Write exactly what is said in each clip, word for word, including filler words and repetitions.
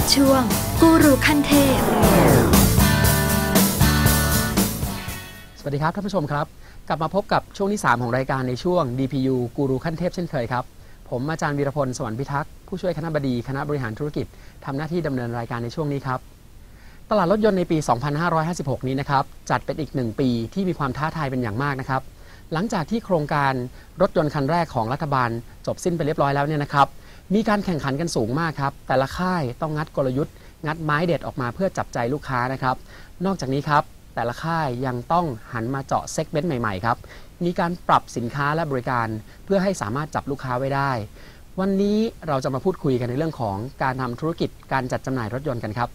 ช่วงกูรูขั้นเทพสวัสดีครับท่านผู้ชมครับกลับมาพบกับช่วงที่สามของรายการในช่วง ดี พี ยู กูรูขั้นเทพเช่นเคยครับผมอาจารย์วีรพลสวรรณพิทักษ์ผู้ช่วยคณบดีคณะบริหารธุรกิจทำหน้าที่ดำเนินรายการในช่วงนี้ครับตลาดรถยนต์ในปี สองพันห้าร้อยห้าสิบหก นี้นะครับจัดเป็นอีกหนึ่งปีที่มีความท้าทายเป็นอย่างมากนะครับหลังจากที่โครงการรถยนต์คันแรกของรัฐบาลจบสิ้นไปเรียบร้อยแล้วเนี่ยนะครับมีการแข่งขันกันสูงมากครับแต่ละค่ายต้องงัดกลยุทธ์งัดไม้เด็ดออกมาเพื่อจับใจลูกค้านะครับนอกจากนี้ครับแต่ละค่ายยังต้องหันมาเจาะเซกเมนต์ใหม่ๆครับมีการปรับสินค้าและบริการเพื่อให้สามารถจับลูกค้าไว้ได้วันนี้เราจะมาพูดคุยกันในเรื่องของการทำธุรกิจการจัดจำหน่ายรถยนต์กันครับ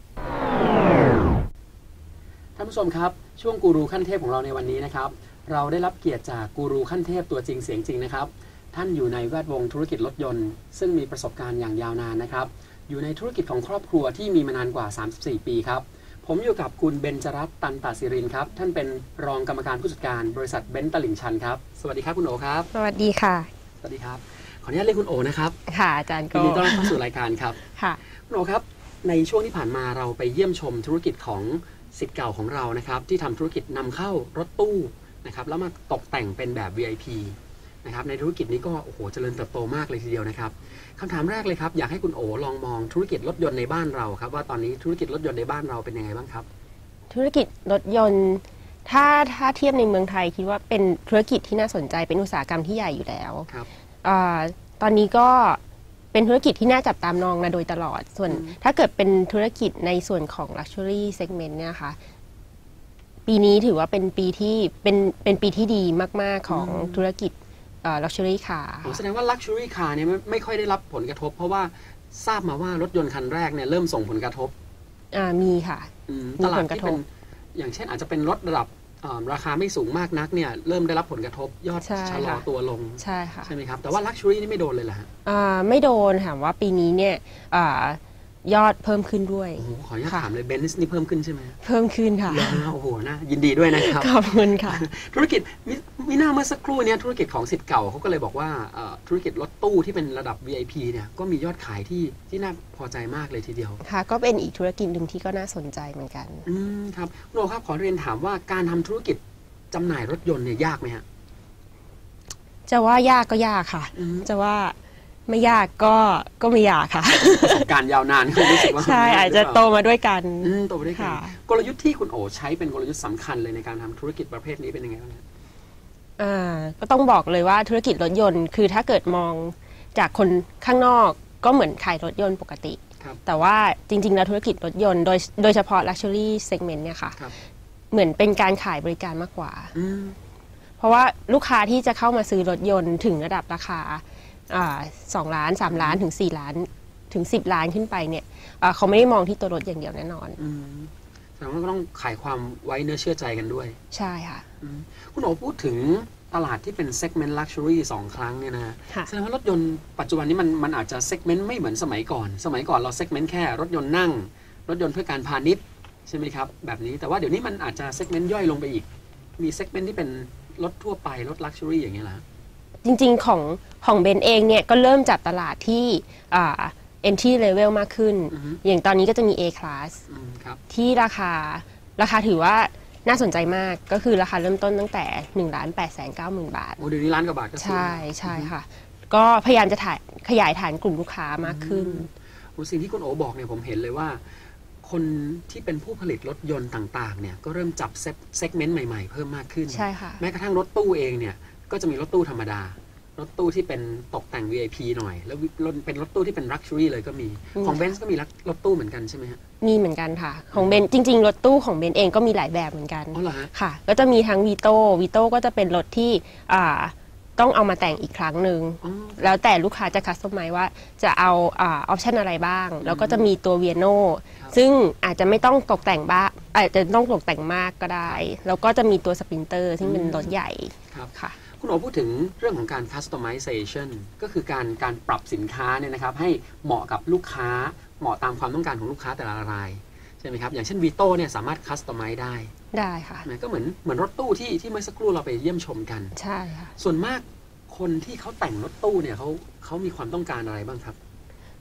ท่านผู้ชมครับช่วงกูรูขั้นเทพของเราในวันนี้นะครับเราได้รับเกียรติจากกูรูขั้นเทพตัวจริงเสียงจริงนะครับท่านอยู่ในแวดวงธุรกิจรถยนต์ซึ่งมีประสบการณ์อย่างยาวนานนะครับอยู่ในธุรกิจของครอบครัวที่มีมานานกว่าสามสิบสี่ปีครับผมอยู่กับคุณเบญจรัตน์ตันตศิรินครับท่านเป็นรองกรรมการผู้จัดการบริษัทเบนซ์ตลิ่งชันครับสวัสดีครับคุณโอครับสวัสดีค่ะสวัสดีครับขออนุญาตเรียกคุณโอนะครับค่ะอาจารย์ก็ยินดีต้อนรับเข้าสู่รายการครับค่ะคุณโอครับในช่วงที่ผ่านมาเราไปเยี่ยมชมธุรกิจของศิษย์เก่าของเรานะครับที่ทำธุรกิจนำเข้ารถตู้นะครับแล้วมาตกแต่งเป็นแบบ วี ไอ พี นะครับในธุรกิจนี้ก็โอ้โหเจริญเติบโตมากเลยทีเดียวนะครับคำถามแรกเลยครับอยากให้คุณโอลองมองธุรกิจรถยนต์ในบ้านเราครับว่าตอนนี้ธุรกิจรถยนต์ในบ้านเราเป็นยังไงบ้างครับธุรกิจรถยนต์ถ้าถ้าเทียบในเมืองไทยคิดว่าเป็นธุรกิจที่น่าสนใจเป็นอุตสาหกรรมที่ใหญ่อยู่แล้วครับตอนนี้ก็เป็นธุรกิจที่น่าจับตามองมาโดยตลอดส่วนถ้าเกิดเป็นธุรกิจในส่วนของ Luxury Segment เนี่ยค่ะปีนี้ถือว่าเป็นปีที่เป็นเป็นปีที่ดีมากๆของธุรกิจLuxury Car แสดงว่า Luxury Car เนี่ยไม่ค่อยได้รับผลกระทบเพราะว่าทราบมาว่ารถยนต์คันแรกเนี่ยเริ่มส่งผลกระทบมีค่ะตลาดที่เป็นอย่างเช่นอาจจะเป็นรถระดับราคาไม่สูงมากนักเนี่ยเริ่มได้รับผลกระทบยอดชะลอตัวลงใช่ค่ะใช่ไหมครับแต่ว่า Luxury นี่ไม่โดนเลยเหรอฮะไม่โดนถามว่าปีนี้เนี่ยยอดเพิ่มขึ้นด้วยโอ้โหขออนุญาตถามเลยเบนซ์นี่เพิ่มขึ้นใช่ไหมเพิ่มขึ้นค่ะโอ้โหนะยินดีด้วยนะครับขอบคุณค่ะธุรกิจมิน่าเมื่อสักครู่นี้ธุรกิจของศิษย์เก่าเขาก็เลยบอกว่าธุรกิจรถตู้ที่เป็นระดับ วี ไอ พี เนี่ยก็มียอดขายที่ที่น่าพอใจมากเลยทีเดียวค่ะก็เป็นอีกธุรกิจหนึ่งที่ก็น่าสนใจเหมือนกันอืมครับโนครับขอเรียนถามว่าการทำธุรกิจจำหน่ายรถยนต์เนี่ยยากไหมฮะจะว่ายากก็ยากค่ะจะว่าไม่ยากก็ก็ไม่ยากค่ะประสบการณ์ยาวนานคุณรู้สึกว่าใช่อาจจะโตมาด้วยกันโตมาด้วยกันกลยุทธ์ที่คุณโอใช้เป็นกลยุทธ์สำคัญเลยในการทำธุรกิจประเภทนี้เป็นยังไงบ้างครับอ่าก็ต้องบอกเลยว่าธุรกิจรถยนต์คือถ้าเกิดมองจากคนข้างนอกก็เหมือนขายรถยนต์ปกติแต่ว่าจริงๆแล้วธุรกิจรถยนต์โดยโดยเฉพาะ Luxury Segment เนี่ยค่ะเหมือนเป็นการขายบริการมากกว่าเพราะว่าลูกค้าที่จะเข้ามาซื้อรถยนต์ถึงระดับราคาสองล้านสามล้านถึงสี่ล้านถึงสิบล้านขึ้นไปเนี่ยเขาไม่ได้มองที่ตัวรถอย่างเดียวแน่นอนแสดงว่าก็ต้องขายความไว้เนื้อเชื่อใจกันด้วยใช่ค่ะคุณโอพูดถึงตลาดที่เป็นเซกเมนต์ Luxury สองครั้งเนี่ยนะแสดงว่ารถยนต์ปัจจุบันนี้มันมันอาจจะเซกเมนต์ไม่เหมือนสมัยก่อนสมัยก่อนเราเซกเมนต์แค่รถยนต์นั่งรถยนต์เพื่อการพาณิชย์ใช่ไหมครับแบบนี้แต่ว่าเดี๋ยวนี้มันอาจจะเซกเมนต์ย่อยลงไปอีกมีเซกเมนต์ที่เป็นรถทั่วไปรถ Luxury อย่างเงี้ยละจริงๆของของเบนเองเนี่ยก็เริ่มจับตลาดที่อ่า entry level มากขึ้น uh-huh. อย่างตอนนี้ก็จะมี A class ที่ราคาราคาถือว่าน่าสนใจมากก็คือราคาเริ่มต้นตั้งแต่ หนึ่งล้านแปดแสนเก้าหมื่น บาทโอ้เดี๋ยวนี้ล้านกว่าบาทก็ใช่ใช่ค่ะก็พยายามจะถ่ายขยายฐานกลุ่มลูกค้ามากขึ้นโอ้สิ่งที่คุณโอบอกเนี่ยผมเห็นเลยว่าคนที่เป็นผู้ผลิตรถยนต์ต่างๆเนี่ยก็เริ่มจับเซกเมนต์ใหม่ๆเพิ่มมากขึ้นใช่ค่ะแม้กระทั่งรถตู้เองเนี่ยก็จะมีรถตู้ธรรมดารถตู้ที่เป็นตกแต่ง วี ไอ พี หน่อยแล้วเป็นรถตู้ที่เป็น Luxury เลยก็มีของเบนซ์ก็มีรถตู้เหมือนกันใช่ไหมฮะมีเหมือนกันค่ะของเบนซ์จริงๆรถตู้ของเบนซ์เองก็มีหลายแบบเหมือนกันอ๋อเหรอฮะค่ะก็จะมีทั้งวีโต้วีโต้ก็จะเป็นรถที่อ่าต้องเอามาแต่งอีกครั้งหนึ่งแล้วแต่ลูกค้าจะคัสตอมไมซ์ว่าจะเอาออปชันอะไรบ้างแล้วก็จะมีตัวเวียโนซึ่งอาจจะไม่ต้องตกแต่งบ้างอาจจะต้องตกแต่งมากก็ได้แล้วก็จะมีตัวสปรินเตอร์ซึ่งเป็นรถใหญ่ค่ะคุณโอพูดถึงเรื่องของการ customization ก็คือการการปรับสินค้าเนี่ยนะครับให้เหมาะกับลูกค้าเหมาะตามความต้องการของลูกค้าแต่ละรายใช่ไหมครับอย่างเช่นวีโต้เนี่ยสามารถ customize ได้ได้ค่ะก็เหมือนเหมือนรถตู้ที่ที่เมื่อสักครู่เราไปเยี่ยมชมกันใช่ค่ะส่วนมากคนที่เขาแต่งรถตู้เนี่ยเขาเขามีความต้องการอะไรบ้างครับโ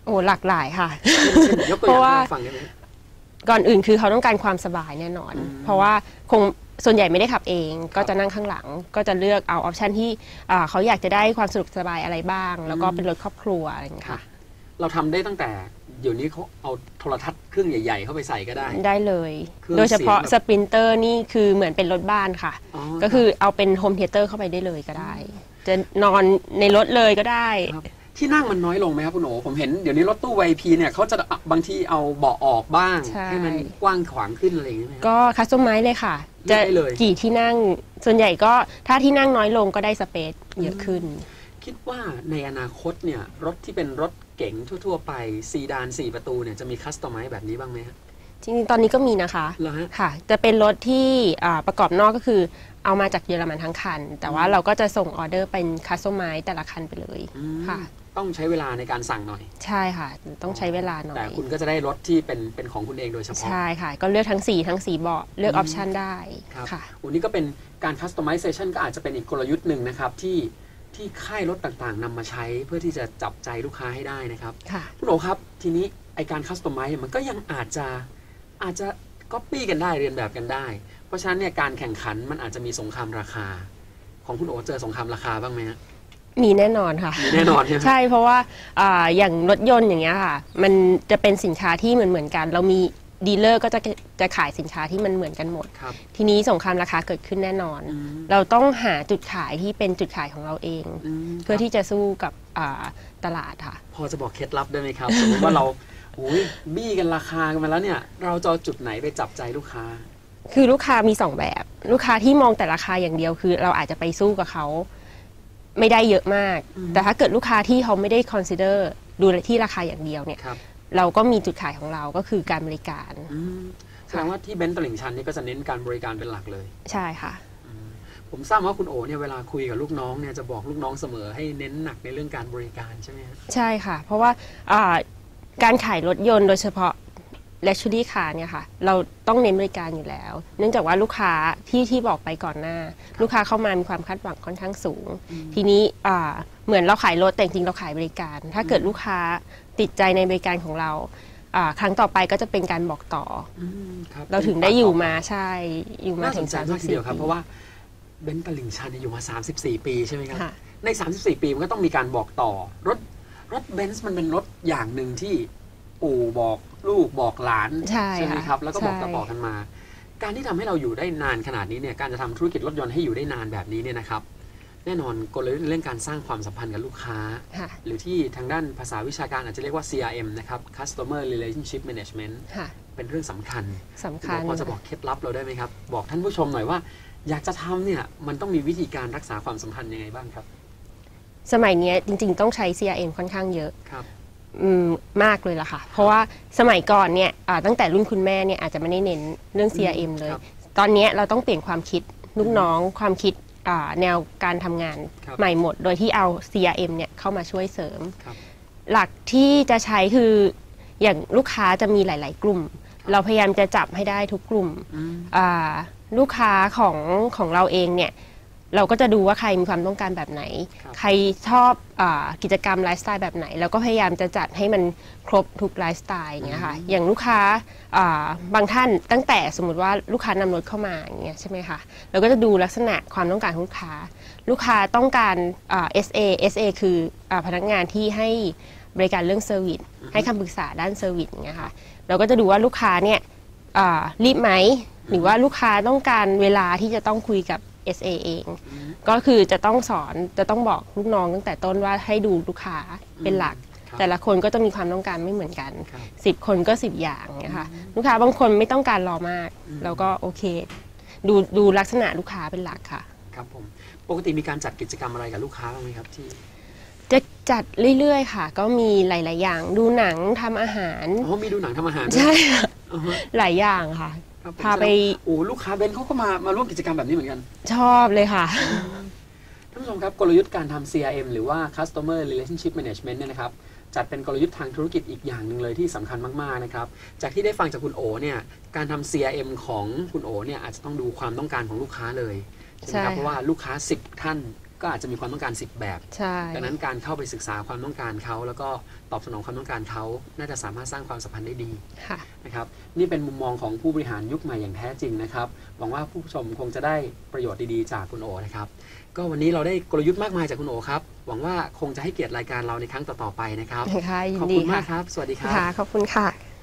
โอ้หลากหลายค่ะยกตัวอย่างให้ฟังได้ไหมก่อนอื่นคือเขาต้องการความสบายแน่นอนเพราะว่าคงส่วนใหญ่ไม่ได้ขับเองก็จะนั่งข้างหลังก็จะเลือกเอาออปชันที่เขาอยากจะได้ความสะดวกสบายอะไรบ้างแล้วก็เป็นรถครอบครัวอะไรอย่างเงี้ยค่ะเราทำได้ตั้งแต่เดี๋ยวนี้เขาเอาโทรทัศน์เครื่องใหญ่ๆเข้าไปใส่ก็ได้ได้เลยโดยเฉพาะสปรินเตอร์นี่คือเหมือนเป็นรถบ้านค่ะก็คือเอาเป็นโฮมเธียเตอร์เข้าไปได้เลยก็ได้จะนอนในรถเลยก็ได้ที่นั่งมันน้อยลงไหมครับคุณโอ๋ผมเห็นเดี๋ยวนี้รถตู้ วี ไอ พี เนี่ยเขาจะบางทีเอาเบาะออกบ้างให้มันกว้างขวางขึ้นอะไรอย่างเงี้ยก็คัสตอมไมซ์เลยค่ะจะกี่ที่นั่งส่วนใหญ่ก็ถ้าที่นั่งน้อยลงก็ได้สเปซเยอะขึ้นคิดว่าในอนาคตเนี่ยรถที่เป็นรถเก๋งทั่วๆไปซีดานสี่ประตูเนี่ยจะมีคัสตอมไมซ์แบบนี้บ้างไหมครับจริงๆตอนนี้ก็มีนะคะค่ะจะเป็นรถที่ประกอบนอกก็คือเอามาจากเยอรมันทั้งคันแต่ว่าเราก็จะส่งออเดอร์เป็นคัสตอมไมซ์แต่ละคันไปเลยค่ะต้องใช้เวลาในการสั่งหน่อยใช่ค่ะต้องใช้เวลาหน่อยแต่คุณก็จะได้รถที่เป็นเป็นของคุณเองโดยเฉพาะใช่ค่ะก็เลือกทั้งสีทั้งสีเบาะเลือกออปชันได้ค่ะวันนี้ก็เป็นการคัสตอมไมเซชันก็อาจจะเป็นอีกกลยุทธ์หนึ่งนะครับที่ที่ค่ายรถต่างๆนำมาใช้เพื่อที่จะจับใจลูกค้าให้ได้นะครับคุณโอ๋ครับทีนี้ไอการคัสตอมไมซ์มันก็ยังอาจจะอาจจะก๊อปปี้กันได้เรียนแบบกันได้เพราะฉะนั้นเนี่ยการแข่งขันมันอาจจะมีสงครามราคาของคุณโอ๋เจอสงครามราคาบ้างไหมมีแน่นอนค่ะมีแน่นอนใช่ไหมใช่เพราะว่าอย่างรถยนต์อย่างเงี้ยค่ะมันจะเป็นสินค้าที่เหมือนเหมือนกันเรามีดีลเลอร์ก็จะจะขายสินค้าที่มันเหมือนกันหมดทีนี้สงครามราคาเกิดขึ้นแน่นอนเราต้องหาจุดขายที่เป็นจุดขายของเราเองเพื่อที่จะสู้กับตลาดค่ะพอจะบอกเคล็ดลับได้ไหมครับสมมติว่าเราบี้กันราคากันมาแล้วเนี่ยเราจะจุดไหนไปจับใจลูกค้าคือลูกค้ามีสองแบบลูกค้าที่มองแต่ราคาอย่างเดียวคือเราอาจจะไปสู้กับเขาไม่ได้เยอะมากแต่ถ้าเกิดลูกค้าที่เขาไม่ได้ consider ดูที่ราคาอย่างเดียวเนี่ยเราก็มีจุดขายของเราก็คือการบริการแสดงว่าที่เบนซ์ตลิ่งชันนี่ก็จะเน้นการบริการเป็นหลักเลยใช่ค่ะผมทราบว่าคุณโอเนี่ยเวลาคุยกับลูกน้องเนี่ยจะบอกลูกน้องเสมอให้เน้นหนักในเรื่องการบริการใช่ไหมใช่ค่ะเพราะว่าการขายรถยนต์โดยเฉพาะLuxury Car เนี่ยค่ะเราต้องเน้นบริการอยู่แล้วเนื่องจากว่าลูกค้าที่ที่บอกไปก่อนหน้าลูกค้าเข้ามามีความคาดหวังค่อนข้างสูงทีนี้เหมือนเราขายรถแต่จริงเราขายบริการถ้าเกิดลูกค้าติดใจในบริการของเราครั้งต่อไปก็จะเป็นการบอกต่อเราถึงได้อยู่มาใช่อยู่มาถึงสามสิบสี่ปีเพราะว่าเบนซ์ตลิ่งชันอยู่มาสามสิบสี่ปีใช่ไหมครับในสามสิบสี่ปีมันก็ต้องมีการบอกต่อรถรถเบนซ์มันเป็นรถอย่างหนึ่งที่ปู่บอกลูกบอกหลานใช่ไหมครับแล้วก็บอกต่อๆกันมาการที่ทำให้เราอยู่ได้นานขนาดนี้เนี่ยการจะทำธุรกิจรถยนต์ให้อยู่ได้นานแบบนี้เนี่ยนะครับแน่นอนกลยุทธ์ในเรื่องการสร้างความสัมพันธ์กับลูกค้าหรือที่ทางด้านภาษาวิชาการอาจจะเรียกว่า ซี อาร์ เอ็ม นะครับ Customer Relationship Management เป็นเรื่องสำคัญสำคัญพอจะบอกเคล็ดลับเราได้ไหมครับบอกท่านผู้ชมหน่อยว่าอยากจะทำเนี่ยมันต้องมีวิธีการรักษาความสัมพันธ์ยังไงบ้างครับสมัยนี้จริงๆต้องใช้ ซี อาร์ เอ็ม ค่อนข้างเยอะมากเลยล่ะค่ะเพราะว่าสมัยก่อนเนี่ยตั้งแต่รุ่นคุณแม่เนี่ยอาจจะไม่ได้เน้นเรื่อง ซี อาร์ เอ็ม เลยตอนนี้เราต้องเปลี่ยนความคิดลูกน้องความคิดแนวการทำงานใหม่หมดโดยที่เอา ซี อาร์ เอ็ม เนี่ยเข้ามาช่วยเสริมหลักที่จะใช้คืออย่างลูกค้าจะมีหลายๆกลุ่มเราพยายามจะจับให้ได้ทุกกลุ่มลูกค้าของของเราเองเนี่ยเราก็จะดูว่าใครมีความต้องการแบบไหนใครชอบอกิจกรรมไลฟ์สไตล์แบบไหนแล้วก็พยายามจะจัดให้มันครบทุกไลฟ์สไตล์อย่างเงี้ยค่ะอย่างลูกค้าบางท่านตั้งแต่สมมติว่าลูกค้านำรถเข้ามาอย่างเงี้ยใช่ไหมคะเราก็จะดูลักษณะความต้องการของลูกค้าลูกค้าต้องการ เอส เอ เอส เอ คือพนักงานที่ให้บริการเรื่องเซอร์วิสให้คำปรึกษาด้านเซอร์วิสอย่างเงี้ยค่ะเราก็จะดูว่าลูกค้าเนี่ยรีบไหมหรือว่าลูกค้าต้องการเวลาที่จะต้องคุยกับ เอส เอ เองก็คือจะต้องสอนจะต้องบอกลูกน้องตั้งแต่ต้นว่าให้ดูลูกค้าเป็นหลักแต่ละคนก็จะมีความต้องการไม่เหมือนกันสิบคนก็สิบอย่างนะคะลูกค้าบางคนไม่ต้องการรอมากแล้วก็โอเคดูดูลักษณะลูกค้าเป็นหลักค่ะครับผมปกติมีการจัดกิจกรรมอะไรกับลูกค้าบ้างไหมครับที่จะจัดเรื่อยๆค่ะก็มีหลายๆอย่างดูหนังทำอาหารอ๋อมีดูหนังทำอาหารใช่หลายอย่างค่ะพาไปโอ้ลูกค้าเบนซ์เขาก็มามาร่วมกิจกรรมแบบนี้เหมือนกันชอบเลยค่ะท่านผู้ชมครับกลยุทธ์การทำ ซี อาร์ เอ็ม หรือว่า Customer Relationship Management เนี่ยนะครับจัดเป็นกลยุทธ์ทางธุรกิจอีกอย่างหนึ่งเลยที่สำคัญมากๆนะครับจากที่ได้ฟังจากคุณโอเนี่ยการทำ ซี อาร์ เอ็ม ของคุณโอเนี่ยอาจจะต้องดูความต้องการของลูกค้าเลยใช่ไหมครับเพราะว่าลูกค้าสิบท่านก็อาจจะมีความต้องการสิบแบบใช่ดังนั้นการเข้าไปศึกษาความต้องการเขาแล้วก็ตอบสนองความต้องการเขาน่าจะสามารถสร้างความสัมพันธ์ได้ดีนะครับนี่เป็นมุมมองของผู้บริหารยุคใหม่อย่างแท้จริงนะครับหวังว่าผู้ชมคงจะได้ประโยชน์ดีๆจากคุณโอนะครับก็วันนี้เราได้กลยุทธ์มากมายจากคุณโอครับหวังว่าคงจะให้เกียรติรายการเราในครั้งต่อๆไปนะครับขอบคุณมากครับสวัสดีครับขอบคุณค่ะ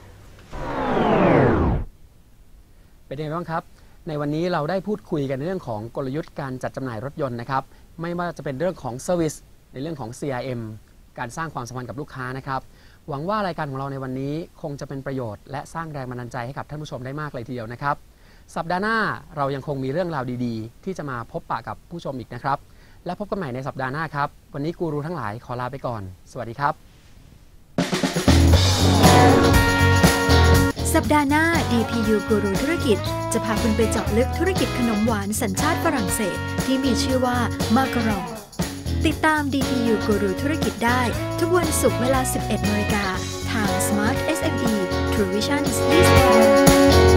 เป็นยังไงบ้างครับในวันนี้เราได้พูดคุยกันในเรื่องของกลยุทธ์การจัดจำหน่ายรถยนต์นะครับไม่ว่าจะเป็นเรื่องของเซอร์วิสในเรื่องของ ซี อาร์ เอ็ม การสร้างความสัมพันธ์กับลูกค้านะครับหวังว่ารายการของเราในวันนี้คงจะเป็นประโยชน์และสร้างแรงบันดาลใจให้กับท่านผู้ชมได้มากเลยทีเดียวนะครับสัปดาห์หน้าเรายังคงมีเรื่องราวดีๆที่จะมาพบปะกับผู้ชมอีกนะครับและพบกันใหม่ในสัปดาห์หน้าครับวันนี้กูรูทั้งหลายขอลาไปก่อนสวัสดีครับสัปดาห์หน้า ดี พี ยู กูรูธุรกิจจะพาคุณไปเจาะลึกธุรกิจขนมหวานสัญชาติฝรั่งเศสที่มีชื่อว่ามาการองติดตาม ดี พี ยู กูรูธุรกิจได้ทุกวันศุกร์เวลา สิบเอ็ดนาฬิกาทาง Smart เอส เอ็ม อี True Vision ยี่สิบ